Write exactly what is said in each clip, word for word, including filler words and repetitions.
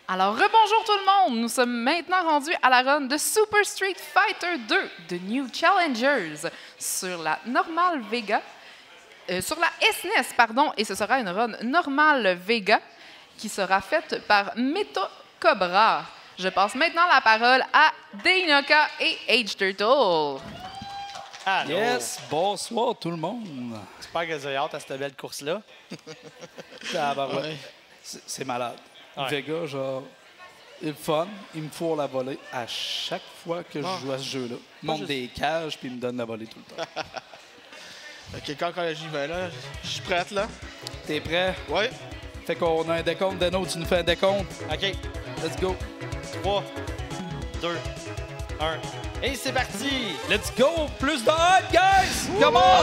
Alors, rebonjour tout le monde! Nous sommes maintenant rendus à la run de Super Street Fighter deux de New Challengers sur la normale Vega, euh, sur la S N E S, pardon, et ce sera une run normale Vega qui sera faite par Meta Cobra. Je passe maintenant la parole à Deinoka et H-Turtle. Allô. Yes, bonsoir tout le monde. J'espère que vous avez hâte à cette belle course-là. Ah, ben, ouais. Ouais. C'est c'est malade. Ouais. Vega, genre, il est fun. Il me fourre la volée à chaque fois que je Ah. joue à ce jeu-là. Il monte juste- des cages puis il me donne la volée tout le temps. Ok, quand, quand j'y vais là, je suis prête là. T'es prêt? Ouais. Fait qu'on a un décompte. Dano, tu nous fais un décompte? OK. Let's go. trois, deux, un. Et c'est parti! Let's go! Plus de hype, guys! Come on!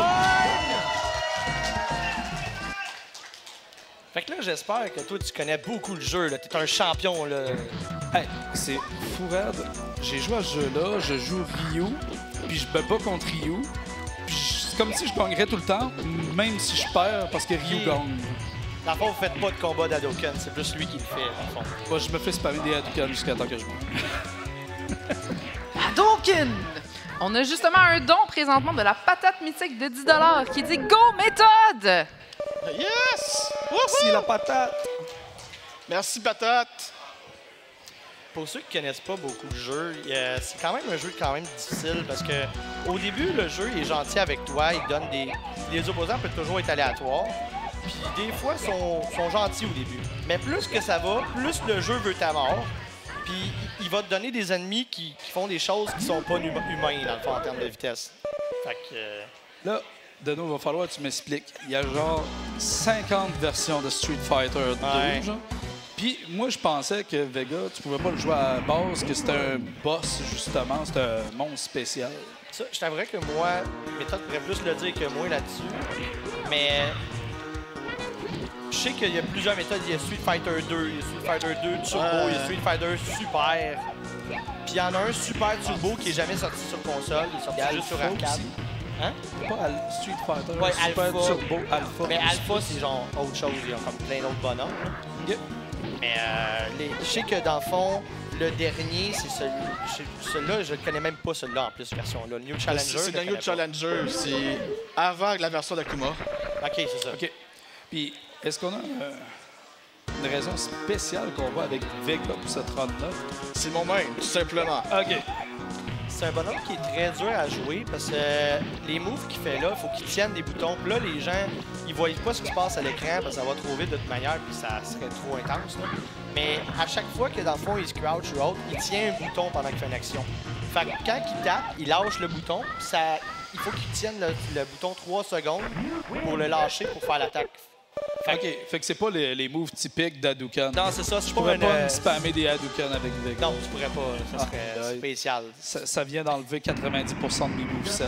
Fait que là, j'espère que toi, tu connais beaucoup le jeu. Tu es un champion. Là. Hey, c'est fou raide. J'ai joué à ce jeu-là, je joue Ryu, puis je me bats contre Ryu. Puis je- c'est comme si je gagnerais tout le temps, même si je perds parce que Ryu Ok. gagne. Dans le fond, vous faites pas de combat d'Hadoken. C'est plus lui qui le fait, dans le fond. Moi, je me fais spammer des Hadouken jusqu'à temps que je meure. Hadouken! On a justement un don présentement de la patate mythique de dix dollars qui dit Go méthode! Yes! Si la patate! Merci, patate. Pour ceux qui connaissent pas beaucoup le jeu, il y a- c'est quand même un jeu quand même difficile parce que au début, le jeu il est gentil avec toi. Il donne des... Les opposants peuvent toujours être aléatoires. Puis des fois, ils sont, sont gentils au début. Mais plus que ça va, plus le jeu veut ta mort. Puis il va te donner des ennemis qui, qui font des choses qui sont pas hum- humains, dans le fond, en termes de vitesse. Fait que... euh, Là, Dano, il va falloir que tu m'expliques. Il y a genre cinquante versions de Street Fighter deux, Ouais. genre. Puis moi, je pensais que Vega, tu pouvais pas le jouer à la base, que c'était un boss, justement. C'était un monstre spécial. Ça, je t'avouerais que moi, Méthode pourrait plus le dire que moi là-dessus. Mais je sais qu'il y a plusieurs méthodes. Il y a Street Fighter deux, il y a Street Fighter deux Turbo, Ouais. il y a Street Fighter Super. Puis il y en a un Super Turbo qui est jamais sorti sur console, il est sorti Il y a juste sur Alpha arcade. aussi. Hein? C'est pas Al- Street Fighter, Ouais, Super Alpha. Turbo, Alpha. Mais Alpha, c'est genre autre chose, il y a comme plein d'autres bonhommes. là. Yeah. Mais euh, les- je sais que dans le fond, le dernier, c'est celui. je- Celui-là, je ne connais même pas celui-là en plus, version-là. Le New Challenger. C'est je c'est le le New connais pas. Challenger. C'est avant la version d'Akuma. Ok, c'est ça. OK. Puis, est-ce qu'on a euh, une raison spéciale qu'on voit avec Vega pour cette run-là? C'est mon même, tout simplement. OK. C'est un bonhomme qui est très dur à jouer parce que euh, les moves qu'il fait là, il faut qu'il tienne des boutons. Puis là, les gens, ils voient pas ce qui se passe à l'écran parce que ça va trop vite de toute manière puis ça serait trop intense. Là. Mais à chaque fois que dans le fond, il se crouch ou autre, il tient un bouton pendant qu'il fait une action. Fait que quand il tape, il lâche le bouton. Puis ça, il faut qu'il tienne le, le bouton trois secondes pour le lâcher pour faire l'attaque. Fait que- OK. Fait que c'est pas les, les moves typiques d'Hadouken. Non, c'est ça. C'est Je pas pourrais une, pas euh, me spammer des Hadouken avec Vega. Non, tu pourrais pas. Ça Ah, serait ouais. spécial. Ça, ça vient d'enlever quatre-vingt-dix pour cent de mes movesets.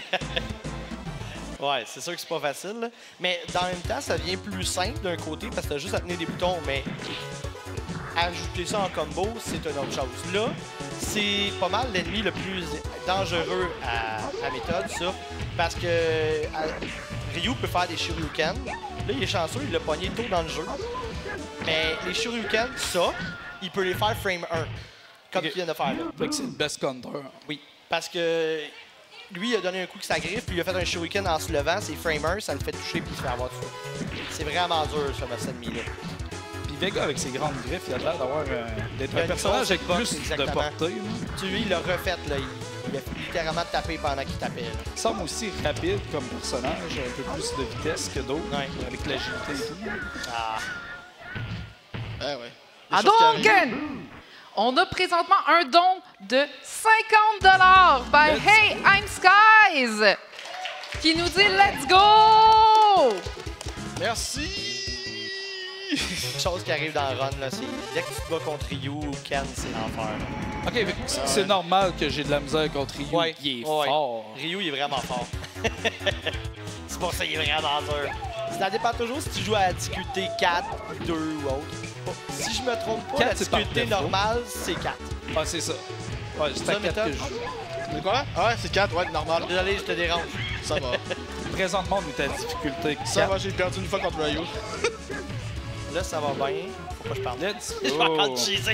Ouais, c'est sûr que c'est pas facile. là. Mais dans le même temps, ça devient plus simple d'un côté parce que t'as juste à tenir des boutons. Mais ajouter ça en combo, c'est une autre chose. Là, c'est pas mal l'ennemi le plus dangereux à, à méthode, ça. Parce que à- Ryu peut faire des shurikens. Là, il est chanceux, il l'a pogné tôt dans le jeu. Mais les shurikens, ça, il peut les faire frame un. Comme Ok. il vient de faire là. Fait que c'est le best counter. Oui, parce que lui, il a donné un coup que sa griffe, puis il a fait un shuriken en se levant, c'est framer, ça le fait toucher, puis il se fait avoir dessus. C'est vraiment dur, ça, cet ennemi-là. Puis Vega, avec ses grandes griffes, il a l'air d'avoir euh, d'être Il a un une personnage grosse avec hitbox, plus de exactement. portée. là. Tu lui, il l'a refait, là. Il, il a littéralement tapé pendant qu'il tapait, là. Il semble aussi rapide comme personnage, un peu plus de vitesse que d'autres, Ouais. avec l'agilité et tout. Ah. Ah ouais. Des choses qui arrivent. Hadouken! On a présentement un don de cinquante dollars by Let's Hey I'm Skies qui nous dit Let's go! Merci. Chose qui arrive dans le run, là, c'est dès que tu te bats contre Ryu ou Ken, c'est l'enfer. là. OK, fait que c'est c'est normal que j'ai de la misère contre Ryu. Ouais, Il est ouais. fort. Ryu, il est vraiment fort. C'est pour ça qu'il est vraiment dur. Ça dépend toujours si tu joues à la difficulté quatre, deux ou autre. Si je me trompe pas, quatre, la c'est par difficulté défaut. normale, c'est quatre. Ah, c'est ça. Ouais, c'est Ça, à quatre méthode? que je joue. C'est quoi? Ah ouais, c'est quatre, ouais, normal. Désolé, je te dérange. Ça va. Présentement, on est à difficulté Ça quatre. va, j'ai perdu une fois contre Ryu. Là, ça va bien. Faut Moi, je parle. Let's Je vais go. encore te cheeser.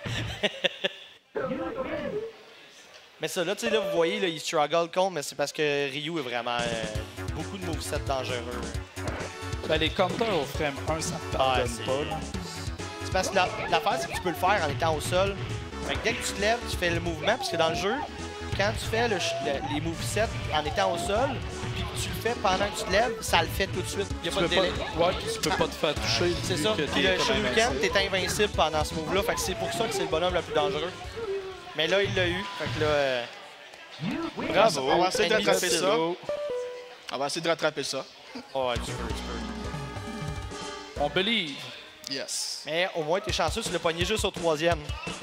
Mais ça, là, tu sais, là, vous voyez, là, il struggle contre, mais c'est parce que Ryu est vraiment euh, beaucoup de movesets dangereux. Ben, les counters au frame un, ça te pardonne Ouais, c'est- pas. Là. C'est parce que la- l'affaire, c'est que tu peux le faire en étant au sol. Fait que dès que tu te lèves, tu fais le mouvement, parce que dans le jeu, quand tu fais le, le- les movesets en étant au sol, puis que tu le fais pendant que tu te lèves, ça le fait tout de suite. Il n'y a Tu pas de peux délai. pas, ouais, puis tu peux pas te faire toucher. C'est vu ça. que Puis t'es le comme Shuriken, invincible. t'es invincible pendant ce move-là. Fait que c'est pour ça que c'est le bonhomme le plus dangereux. Mais là, il l'a eu. Fait que là... euh, Bravo. On va essayer de Ennemi rattraper difficile. ça. On va essayer de rattraper ça. Oh, ouais, tu peux, tu peux. On believe. Yes. Mais au moins, t'es chanceux, tu l'as pogné juste au troisième.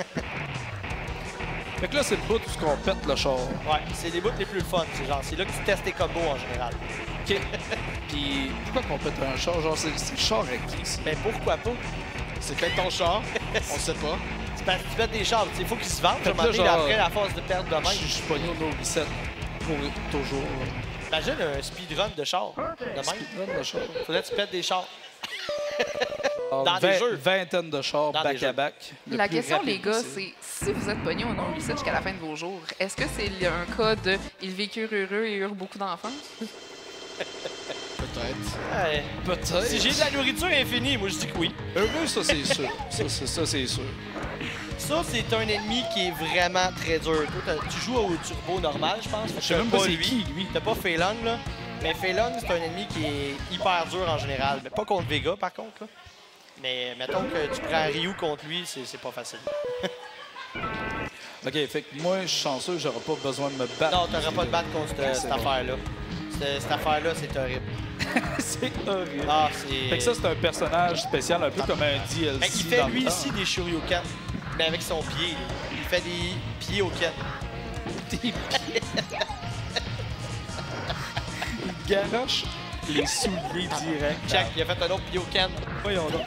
Fait que là, c'est le bout où ce qu'on pète le char. Ouais, c'est les bouts les plus fun. C'est genre, c'est là que tu testes tes combos en général. OK. Puis pourquoi qu'on pète un char? Genre, c'est c'est le char avec qui, ça? Mais pourquoi pas? C'est peut-être ton char. On sait pas. C'est parce que tu pètes des chars. Il faut qu'ils se vendent. Fait Je que là, m'en genre, après la phase de perte de Je main. je suis pogné au No Reset pour toujours. là. Imagine un speedrun de char. De même. Speedrun de char. Faudrait que tu pètes des chars. Dans Dans des jeux. Vingtaine de chars Dans des jeux. back-à-back. le La plus question, rapide les gars, possible. c'est si vous êtes pognés au non-reset jusqu'à la fin de vos jours, est-ce que c'est le- un cas de ils vécurent heureux et eurent beaucoup d'enfants? Peut-être. Ouais. Peut-être. Si j'ai de la nourriture infinie, moi je dis que oui. Heureux, ça, c'est sûr. Ça, c'est ça, c'est sûr. Ça, c'est un ennemi qui est vraiment très dur. Toi, t'as- tu joues au turbo normal, je pense. Je sais même pas c'est qui, lui. T'as pas Fei Long, là. Mais Fei Long, c'est un ennemi qui est hyper dur en général. Mais pas contre Vega, par contre, là. Mais mettons que tu prends Ryu contre lui, c'est c'est pas facile. OK, fait que moi, je suis chanceux, j'aurai pas besoin de me battre. Non, t'auras pas de battre contre cette, cette bon. affaire-là. Cette, cette affaire-là, c'est horrible. C'est horrible. Ah, c'est... Fait que ça, c'est un personnage spécial, un peu comme un D L C. Mais il fait dans lui le temps. ici des Shoryuken, mais avec son pied. là. Il fait des pieds au ken. Des pieds. Il garoche les souliers direct. Check, il a fait un autre pied au ken. Voyons donc.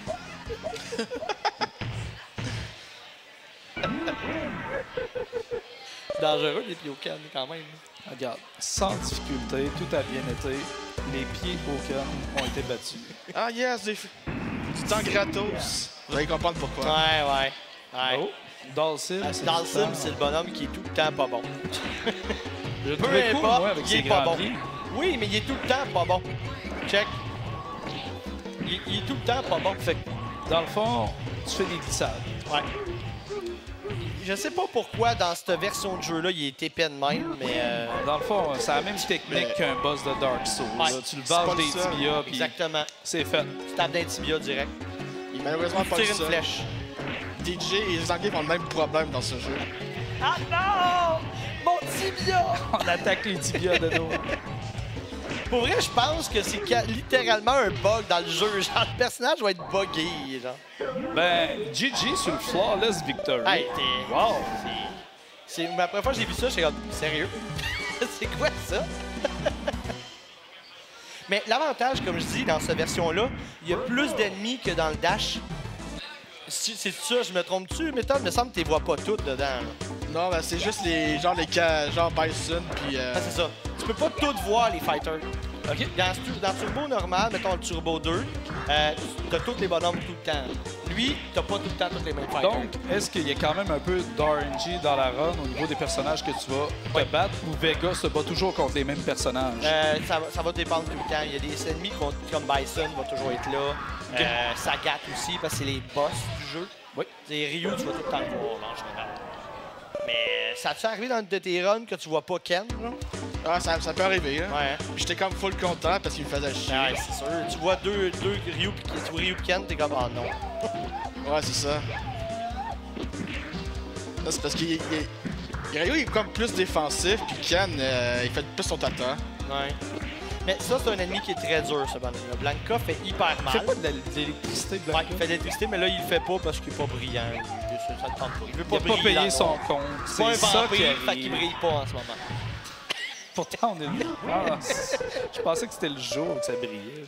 C'est dangereux, les pieds au ken, quand même. Regarde, sans difficulté, tout a bien été. Les pieds au cœur ont été battus. Ah yes, des... du temps gratos. Vous allez comprendre pourquoi. Ouais, ouais. ouais. Oh, Dalsim, Ah, c'est Dans le du sim, temps. c'est le bonhomme qui est tout le temps pas bon. Je le Peu trouvais cool, importe, moi, avec il ses est pas grands bon. pieds. Oui, mais il est tout le temps pas bon. Check. Il, il est tout le temps pas bon. Fait que, dans le fond, tu fais des glissades. Ouais. Je sais pas pourquoi dans cette version de jeu-là, il est épais de même, mais... euh, Dans le fond, c'est la même technique Mais- qu'un boss de Dark Souls. Ouais, là. Tu le c'est pas vages le des seul. tibias, puis Exactement. c'est fait. Tu tapes d'un tibia direct. Il est malheureusement Tu pas tires le une seul. flèche. D J et les Anglais ont le même problème dans ce jeu. Ah non! Mon tibia! On attaque les tibias de dos. Pour vrai, je pense que c'est ca- littéralement un bug dans le jeu. Genre, le personnage va être buggé, genre. Ben, G G sur le Flawless Victory. Hey, t'es... Wow! C'est... c'est- La première fois que j'ai vu ça, j'étais comme... Sérieux? C'est quoi ça? Mais l'avantage, comme je dis, dans cette version-là, il y a plus d'ennemis que dans le Dash. Si- C'est ça, je me trompe-tu? Méthode, il me semble que tu les vois pas toutes dedans. là. Non, ben c'est juste les genre les cas, genre Bison puis euh, Ah, c'est ça. Tu peux pas toutes voir, les fighters. OK. Dans, ce- dans Turbo normal, mettons le Turbo deux, euh, t'as tous les bonhommes tout le temps. Lui, t'as pas tout le temps tous les mêmes fighters. Donc, est-ce qu'il y a quand même un peu d'R N G dans la run au niveau des personnages que tu vas te Ouais. battre ou Vega se bat toujours contre les mêmes personnages? Euh, ça, va- ça va dépendre tout le temps. Il y a des ennemis contre- comme Bison va toujours être là. Euh, Sagat aussi, parce que c'est les boss du jeu. Oui. C'est Ryu, tu vas tout le temps le voir, là, en général. Mais ça t'est arrivé dans une de tes runs que tu vois pas Ken, genre? ah ça, ça peut arriver hein. Ouais. Puis j'étais comme full content parce qu'il me faisait chier. Ouais, c'est sûr. Tu vois deux, deux Ryu, pis- tu vois Ryu pis Ken, t'es comme, ah non. Ouais, c'est ça. Là, c'est parce qu'il il, il, Ryu, il est comme plus défensif, puis Ken, euh, il fait plus son tata. Ouais. Mais ça, c'est un ennemi qui est très dur, ce bonhomme-là. Blanca fait hyper Il mal. fait pas de la- de l'électricité, Ouais, Blanca? il fait de l'électricité, mais là, il le fait pas parce qu'il est pas brillant. Il- Ça, ça le tente pas. Il veut Il a pas briller dans payé le son noir. compte. C'est pas un C'est ça qui vampire, fait qu'il arrive. brille pas en ce moment. Pourtant, on est... Ah, c'est- je pensais que c'était le jour que ça brillait.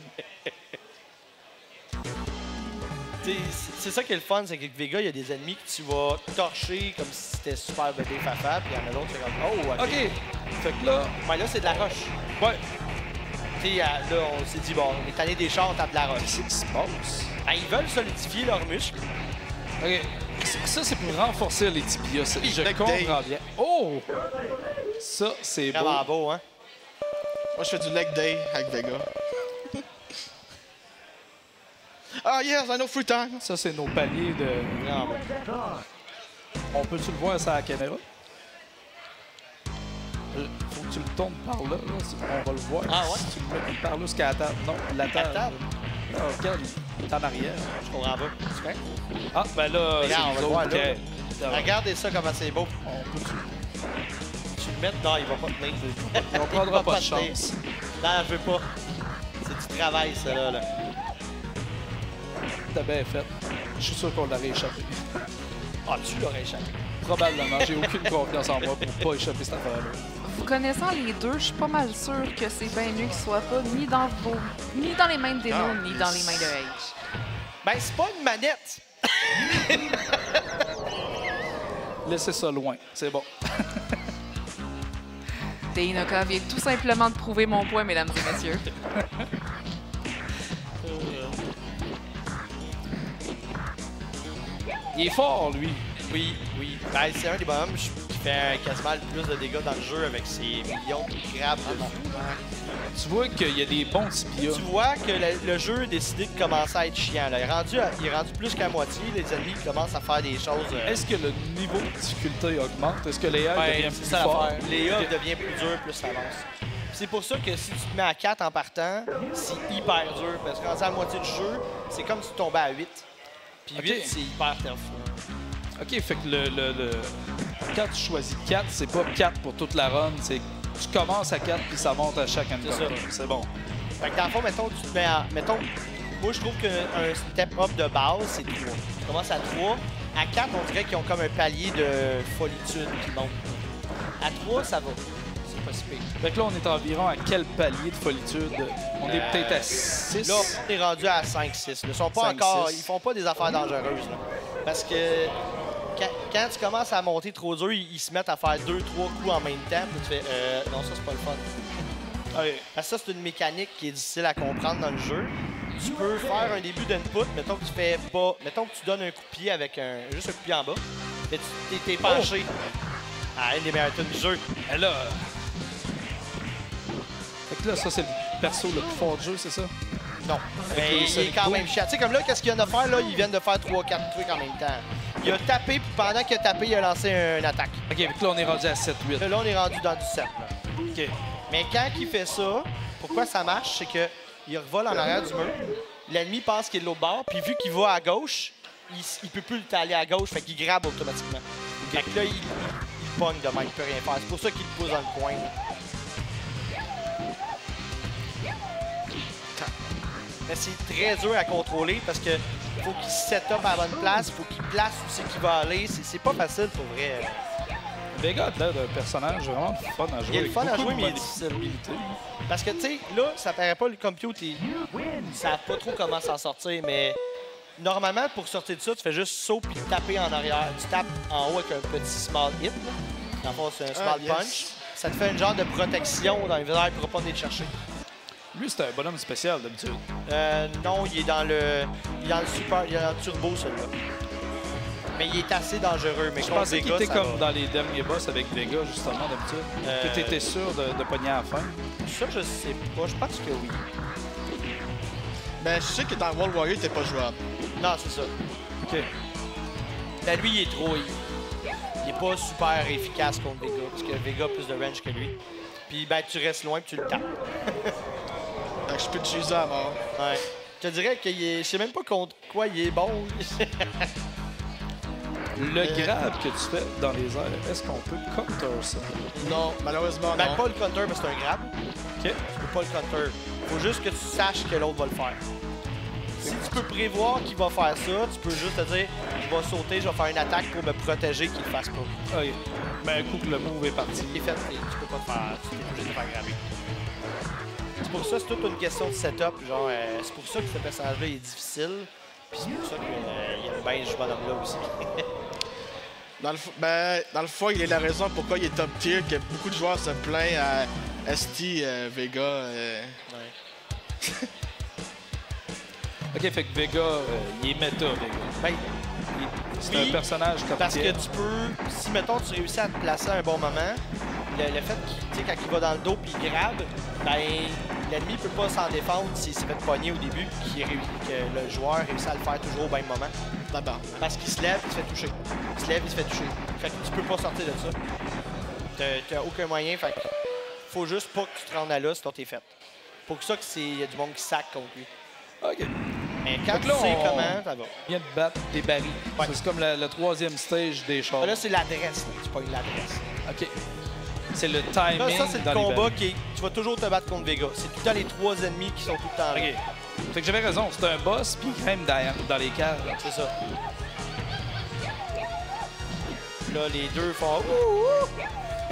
T'sais, c'est c'est ça qui est le fun, c'est qu'avec Vega, il y a des ennemis que tu vas torcher comme si c'était super bébé fafa, puis il y en a d'autres, c'est comme, oh, ok. OK. Fait que là... Ouais, là, c'est de la roche. Ouais. Tu sais, là, on s'est dit, bon, on est tanné des chars, on tape de la roche. Qu'est-ce qui se passe? Ben, ils veulent solidifier leurs muscles. OK. Ça, c'est pour renforcer les tibias. Ça, Oui, je leg comprends day. bien. Oh! Ça, c'est beau. Vraiment beau, hein? Moi, je fais du leg day avec Vega. Ah, yes, I know free time. Ça, c'est nos paliers de... Vraiment beau. On peut-tu le voir ça à la caméra? Euh, Faut que tu le tournes par là, là. On va le voir. Ah ouais? Si tu le mets par là jusqu'à la table. Non, la table. table? Ah, regarde, il est en arrière. Je comprends pas. C'est vrai? Ah, ben là, Regarde, on va c'est le nous voir autres là. qui- Regardez ça, comment c'est beau. On peut-tu... Tu le mets dedans, il va pas tenir. On Il prendra va pas de tenir. chance. Non, je veux pas. C'est du travail, ça, là. là. T'as bien fait. Je suis sûr qu'on l'aurait échappé. Ah, tu l'aurais échappé. Probablement. J'ai aucune confiance en moi pour pas échapper cette affaire-là. Vous connaissant les deux, je suis pas mal sûre que c'est bien mieux qu'ils soient pas ni dans vos, ni dans les mains de Deno, Ah, ni yes. dans les mains de H. Ben, c'est pas une manette. Laissez ça loin. C'est bon. Deinoka vient tout simplement de prouver mon point, mesdames et messieurs. Il est fort, lui. Oui, oui. Ben, c'est un des bonhommes qui fait quasiment le plus de dégâts dans le jeu avec ses millions de grabs dessus. Tu vois qu'il y a des bons tibias. Tu vois que le, le jeu a décidé de commencer à être chiant. Là. Il, est rendu à- il est rendu plus qu'à moitié. Les ennemis commencent à faire des choses. euh, Est-ce que le niveau de difficulté augmente? Est-ce que les airs ouais, deviennent c'est plus ça forts? l'affaire. Les A devient plus dur, plus ça avance. C'est pour ça que si tu te mets à quatre en partant, c'est hyper dur. Parce que quand c'est à la moitié du jeu, c'est comme si tu tombais à huit. Puis Ok. huit, c'est hyper tough. OK, fait que le, le, le- quand tu choisis quatre, c'est pas quatre pour toute la run, c'est tu commences à quatre puis ça monte à chaque C'est encounter. ça. C'est bon. Fait que dans le fond, mettons, tu te mets à. Mettons, moi, je trouve qu'un step-up de base, c'est trois. Tu commences à trois. À quatre, on dirait qu'ils ont comme un palier de folitude qui monte. À trois, ça va. C'est pas si pire. Fait que là, on est environ à quel palier de folitude? On est Euh, peut-être à six. Là, on est rendu à cinq six. Ils sont pas cinq, encore. six. Ils font pas des affaires dangereuses. Là. Parce que quand, quand tu commences à monter trop dur, ils, ils se mettent à faire deux, trois coups en même temps. Puis tu fais, euh, non, ça, c'est pas le fun. Ouais. Parce que ça, c'est une mécanique qui est difficile à comprendre dans le jeu. Tu peux faire un début d'input, mettons que tu fais pas. Mettons que tu donnes un coup de pied avec un. Juste un coup de pied en bas. Mais tu t'es, t'es penché. Ah, une des meilleures tunes du jeu. Et là... Fait que là, ça, c'est le perso le plus fort du jeu, c'est ça? Non. Mais le il est Sonic quand Boom. même chiant. Tu sais, comme là, qu'est-ce qu'il vient de faire, là? Ils viennent de faire trois quatre trucs en même temps. Il a tapé, puis pendant qu'il a tapé, il a lancé une attaque. OK, fait que là, on est rendu à sept huit. Là, on est rendu dans du sept. Là. OK. Mais quand il fait ça, pourquoi ça marche, c'est que il revole en arrière du mur. L'ennemi pense qu'il est de l'autre bord, puis vu qu'il va à gauche, il, s- il peut plus aller à gauche, fait qu'il grabe automatiquement. Fait que là, il, il, il pogne de même, il peut rien faire. C'est pour ça qu'il te pousse dans le coin. Mais c'est très dur à contrôler parce que faut qu'il se set up à la bonne place, faut qu'il place où c'est qu'il va aller. C'est c'est pas facile pour vrai. Vega a l'air d'un personnage vraiment fun à jouer. Il est le avec fun à beaucoup jouer, de mais il est difficile. Parce que, tu sais, là, ça paraît pas, le compute, ils savent pas trop comment s'en sortir, mais normalement, pour sortir de ça, tu fais juste saut puis taper en arrière. Tu tapes en haut avec un petit small hit. Là. Dans le fond, c'est un small Ah, yes. punch. Ça te fait une genre de protection dans les visage pour pas venir te chercher. Lui, c'est un bonhomme spécial, d'habitude. Euh, non, il est dans le. Il est dans le super. Il est dans le turbo, celui-là. Mais il est assez dangereux. Mais Je contre pensais qu'il Vega, était ça comme va. dans les derniers boss avec Vega, justement, d'habitude. Euh, Que t'étais sûr de, de pogner à la fin. Ça, je sais pas. Je pense que oui. Ben, je sais que dans World Warrior, t'es pas jouable. Non, c'est ça. OK. Ben, lui, il est trop. Il, il est pas super efficace contre Vega, parce que Vega a plus de range que lui. Puis, ben, tu restes loin puis tu le tapes. Fait que je peux t'utiliser à mort. Ouais. Je te dirais que je sais même pas contre quoi il est bon. Le Euh, grab que tu fais dans les airs, est-ce qu'on peut counter ça? Non, malheureusement, Ben, non. pas le counter, mais c'est un grab. OK. Tu peux pas le counter. Faut juste que tu saches que l'autre va le faire. Si tu peux prévoir qu'il va faire ça, tu peux juste te dire je vais sauter, je vais faire une attaque pour me protéger qu'il le fasse pas. OK. Ben, un coup que le move est parti. Il est fait, et tu peux pas te faire. Tu es obligé de te faire grabber. C'est pour ça, c'est toute une question de setup. Genre, euh, c'est pour ça que ce personnage-là est difficile. Puis c'est pour ça qu'il y a le ben ce bonhomme-là aussi. Dans le, f- ben, dans le fond, il est la raison pourquoi il est top tier, que beaucoup de joueurs se plaignent à S T, euh, Vega. euh. Ouais. OK, fait que Vega, euh, il est méta, Vega. Ben, C'est oui, un personnage top parce que tier. tu peux, si mettons tu réussis à te placer à un bon moment, le, le fait qu'il, tu sais, quand il va dans le dos puis il grabe, ben l'ennemi peut pas s'en défendre s'il s'est fait pogner au début puis qu'il réussit- que le joueur réussit à le faire toujours au même moment. D'abord. Parce qu'il se lève, il se fait toucher. Il se lève, il se fait toucher. Fait que tu peux pas sortir de ça. T'as, t'as aucun moyen, fait que faut juste pas que tu te rendes à là, sinon t'es fait. Pour ça que c'est y a du monde qui sac contre lui. OK. Mais quand Fait que tu là, sais on- comment, ça va. Il vient de battre des barils. Ouais. Ça, c'est comme la- le troisième stage des chars. Ah, là, c'est l'adresse, là. Tu pognes l'adresse. OK. C'est le timing Là, ça, c'est dans le les combat barils. qui est. Tu vas toujours te battre contre Vega. C'est tout le temps les trois ennemis qui sont tout le temps là. OK. Fait que j'avais raison, c'est un boss, puis il grimpe dans, dans les caves. C'est ça. Là, les deux font. Ouh, ouh.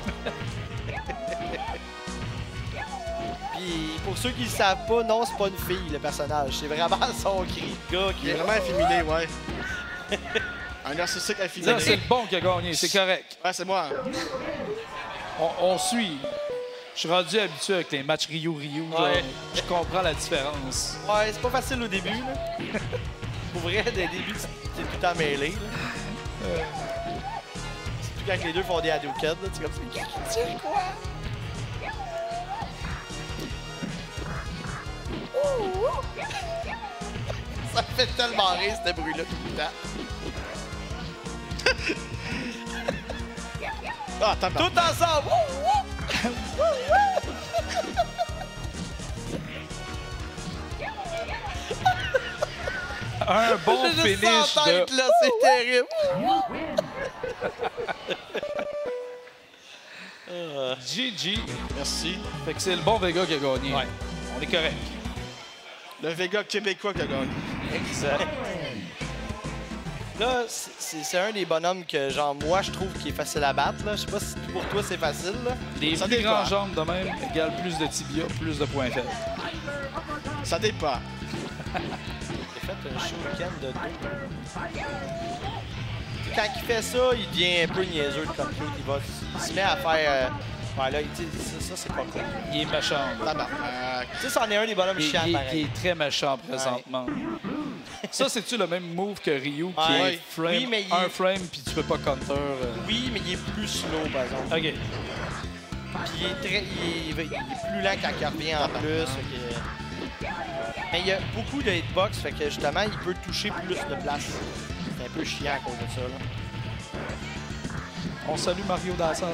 Puis, pour ceux qui ne le savent pas, non, c'est pas une fille, le personnage. C'est vraiment son cri de gars qui Il est vraiment efféminé, ouais. Un narcissique Là, efféminé. c'est le bon qui a gagné, c'est correct. Ouais, c'est moi. On, on suit. Je suis rendu habitué avec les matchs Ryu-Ryu. genre, Ouais. Je comprends la différence. Ouais, c'est pas facile au début, là. Pour vrai, dès le début, t'es tout le temps mêlé, là. Surtout quand les deux font des Hadouken, là. C'est comme ça. Qui qui tire quoi? Ça me fait tellement rire, ce bruit-là, tout le temps. Ah, attends, Tout ensemble! Wouh, wouh! Un bon J'ai juste finish ça en tête, de... là, c'est terrible. G G. Merci. Fait que c'est le bon Vega qui a gagné. Ouais. On est correct. Le Vega québécois qui a gagné. Exact. Là, c'est- c'est c'est un des bonhommes que, genre, moi, je trouve qui est facile à battre, là. Je sais pas si pour toi, c'est facile, là. Les Ça plus dépend. grandes jambes de même égale plus de tibia, plus de points faibles. Ça dépend. J'ai fait un shuriken de dos. Quand il fait ça, il devient un peu niaiseux comme tout. Il, va, il se met à faire... Euh, ouais, là, il dit, ça, ça, c'est pas cool. Il est méchant. Tabarnak. Tu sais, c'en est un des bonhommes Il, chiants, il- il pareil. est très méchant présentement. Ça, c'est-tu le même move que Ryu qui Ouais. est frame, Oui, mais il- un frame puis tu peux pas counter? euh. Oui, mais il est plus slow, par exemple. OK. Puis il est, très, il, est, il est plus lent quand il revient en plus. fait que- Mais il y a beaucoup de hitbox, fait que justement, il peut toucher plus de place. C'est un peu chiant à cause de ça, là. On salue Mario dans la salle.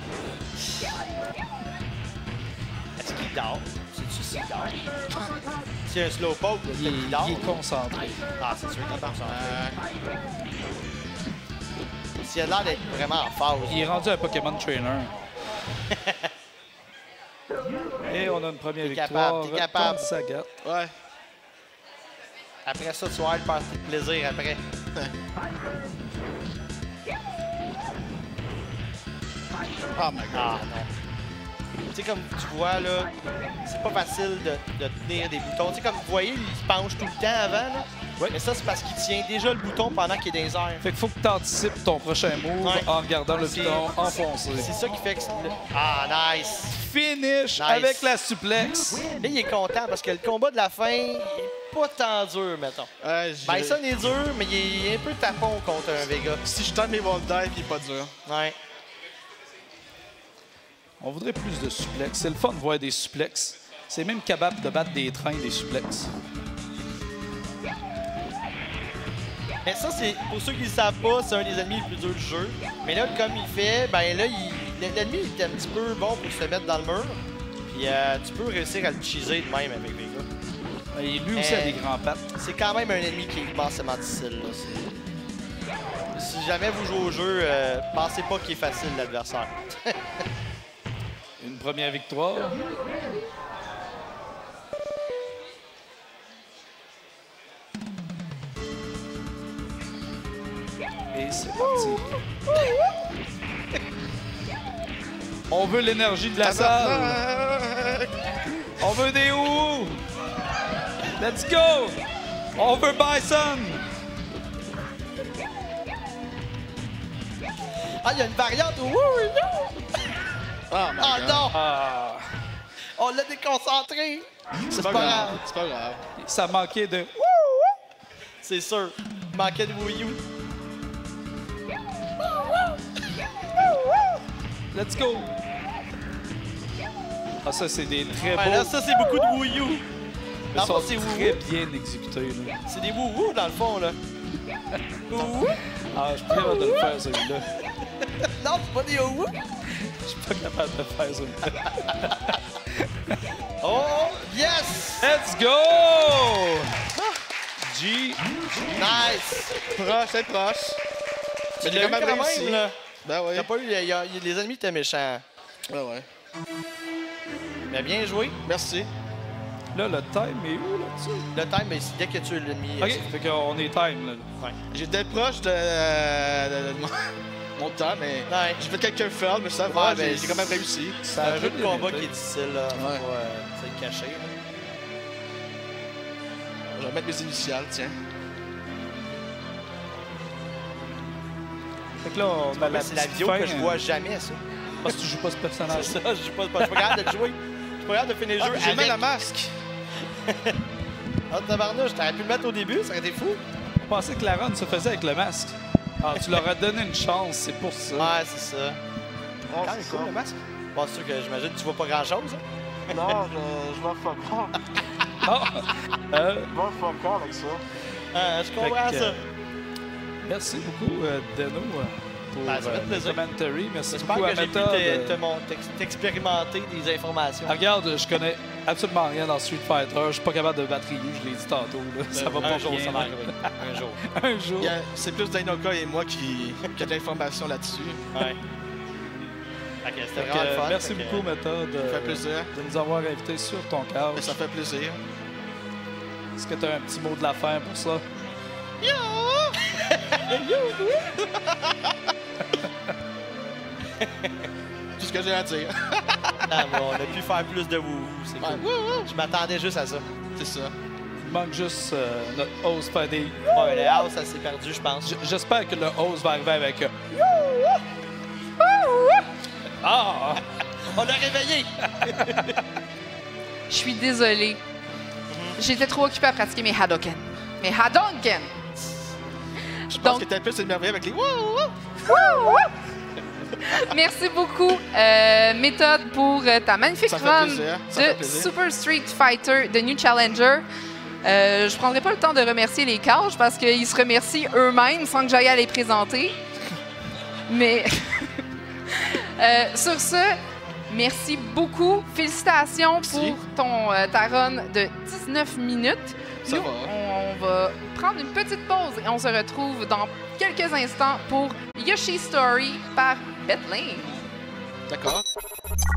Est-ce qu'il dort? C'est-tu s'il dort? C'est un slowpoke, là, Il, peut-être est- qu'il dort. il est concentré. Ah, c'est sûr qu'il dort. Euh, S'il a l'air d'être vraiment en phase. Il est rendu un Pokémon Trainer. Et on a une première T'es victoire. capable, t'es capable. contre Sagat. ouais. Après ça, tu vas avoir le party de plaisir après. Oh my god. Ah non. Tu sais, comme tu vois, là, c'est pas facile de, de tenir des boutons. Tu sais, comme vous voyez, il se penche tout le temps avant, là. Ouais. Mais ça, c'est parce qu'il tient déjà le bouton pendant qu'il est dans les airs. Fait qu'il faut que tu anticipes ton prochain move Ouais. en regardant le C'est- bouton enfoncé. C'est ça qui fait que... c'est le- Ah, nice! Finish Nice. avec la suplex. Là, il est content parce que le combat de la fin, il est pas tant dur, mettons. Ouais, j'ai- Bison est dur, mais il est un peu tapon contre un Vega. Si je tente mes wall dive, il est pas dur. Ouais. On voudrait plus de suplex. C'est le fun de voir des suplex. C'est même capable de battre des trains, des suplex. Mais ça, c'est pour ceux qui ne savent pas, c'est un des ennemis les plus durs du jeu. Mais là, comme il fait, ben là, il- l'ennemi est un petit peu bon pour se mettre dans le mur. Puis euh, tu peux réussir à le cheeser de même avec Vega. Et lui aussi Euh, a des grands pattes. C'est quand même un ennemi qui est immensément difficile. Là. C'est- Si jamais vous jouez au jeu, euh, pensez pas qu'il est facile l'adversaire. Une première victoire. Et c'est parti. On veut l'énergie de la salle. Tabarnak. On veut des ouh. Let's go. On veut Bison. Ah, il y a une variante. Ouh, non! Oh my Ah god. non! Ah. On l'a déconcentré! C'est pas grave. C'est pas grave. Ça manquait de... C'est sûr. Il manquait de Wii U. Let's go! Ah, ça, c'est des très Ouais, beaux... là, ça, c'est beaucoup de Wii U. Ils Dans le sont fond, c'est très wou-wou. bien exécutés, là. C'est des wou-wou, dans le fond, là. Wou-wou? Ah, je suis pas capable de le faire, celui-là. Non, c'est pas des wou-wou. Je suis pas capable de le faire, celui-là. Oh, yes! Let's go! G. Nice! Proche, c'est proche. Tu Mais j'ai l'as eu quand même quand réussi. même, là. Ben ouais. T'as pas eu... y a- y a- les ennemis étaient méchants. Ben ouais. Mais bien joué. Merci. Là, le time est où, là-dessus? Le time, mais c'est dès que tu l'as mis... OK, fait qu'on est time, là. Ouais. J'étais proche de, de- de mon- mon temps, mais Ouais. j'ai fait quelques fails, mais ça va, Ouais, mais j'ai j'ai quand même réussi. C'est un jeu de combat été. qui est difficile, là. Faut Ouais. pas euh, se le cacher, là. Je vais mettre mes initiales, tiens. Fait que là, on a la C'est la petite vidéo fin, que je euh, vois jamais, ça. Parce que tu joues pas ce C'est personnage. ça, je suis pas, je suis pas capable de le jouer. Je suis pas capable de finir le Ah, jeu j'ai mis avec. la masque. Ah, tabarnouche, t'aurais pu le mettre au début, ça aurait été fou. Je pensais que la run se faisait avec le masque. Ah, tu leur as donné une chance, c'est pour ça. Ouais, c'est ça. Oh, Quand c'est il cool, ça. le masque? Bon, c'est sûr que j'imagine que tu vois pas grand-chose. Hein? Non, je, je vais fuck all. Ah! Euh, Je vais fuck all avec ça. Ah, je comprends Fait que, ça. euh, merci beaucoup, euh, Deno, euh, pour Ben, ça fait euh, plaisir. le commentary. Merci J'espère beaucoup à que j'ai pu Méthode. t'e- te euh, mon- t'ex- t'expérimenter des informations. Ah, regarde, je connais absolument rien dans Street Fighter. Je suis pas capable de battre Ryu, je l'ai dit tantôt. Là. Ça va un pas jour, bien. ça va là. arriver. Un jour. Un jour. Il y a- C'est plus Dinoka et moi qui, qui a de l'information là-dessus. Ouais. Fait que c'était Fait que, vraiment le fun. merci Fait que, beaucoup, Méthode, Ça euh, fait plaisir. de nous avoir invités sur ton Mais couch. ça fait plaisir. Est-ce que tu as un petit mot de la fin pour ça? Tout ce que j'ai à dire. Ah, bon, on a pu faire plus de wouhou, c'est Ouais. cool. Je m'attendais juste à ça. C'est ça. Il manque juste euh, notre host faire des... Ouais, le house, ça s'est perdu, je pense. J- J'espère que le host va arriver avec... euh, Ah! On l'a réveillé! Je suis désolée. J'étais trop occupée à pratiquer mes Hadoken. Mes Hadouken! Je pense Donc- que t'es un peu émerveillé avec les wouh wouh. Merci beaucoup, euh, Méthode, pour euh, ta magnifique Ça fait run plaisir, ça fait de plaisir. Super Street Fighter de New Challenger. Euh, je ne prendrai pas le temps de remercier les cages parce qu'ils se remercient eux-mêmes sans que j'aille à les présenter. Mais euh, sur ce, merci beaucoup. Félicitations Merci. pour ton, euh, ta run de dix-neuf minutes. Ça Nous, va. on va prendre une petite pause et on se retrouve dans quelques instants pour Yoshi's Story par Bethlehem. D'accord.